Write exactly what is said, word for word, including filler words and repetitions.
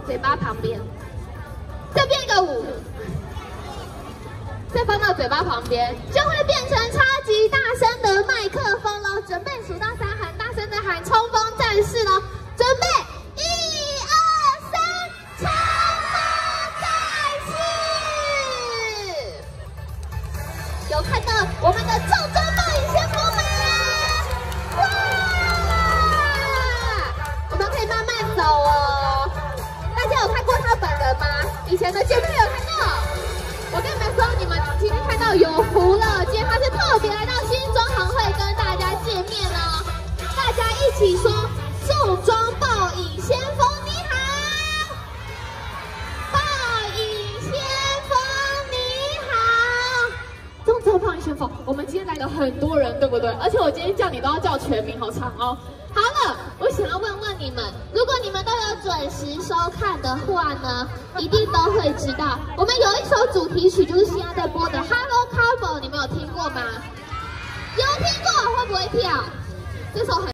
嘴巴旁边，再变一个五，再放到嘴巴旁边，就会变成超级大声的麦克风喽。准备数到三，很大声的喊冲锋战士喽！准备，一二三，冲锋战士！有看到我们的重装爆影先锋吗？哇！我们可以慢慢走哦。大家有看过他本人吗？以前的节目有看到。我跟你们说，你们今天看到有福了，今天他是特别来到新装行会跟大家见面哦。大家一起说，重装爆影先锋你好，爆影先锋你好，重装爆影先锋。我们今天来了很多人，对不对？而且我今天叫你都要叫全名，好长哦。好了，我想要问问你们，如果你们都有准时收看的话呢，一定都会知道，我们有一首主题曲就是现在在播的《Hello Carbo》，你们有听过吗？有听过，会不会跳？这首很。